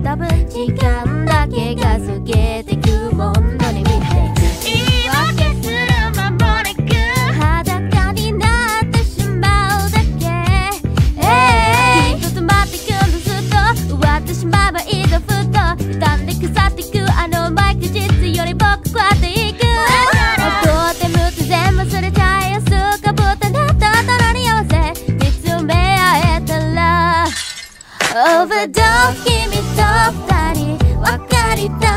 多分時間だけが過ぎてくものに見て言い訳する間もなく裸になってしまうだけきっと止まってくんですと終わってしまえばいいとふと傷んで腐ってくあのマイク実より僕はっていくとてもって全部忘れちゃいやすかぶったなったとろに合わせ見つめ合えたらOverdose 君と二人分かりたい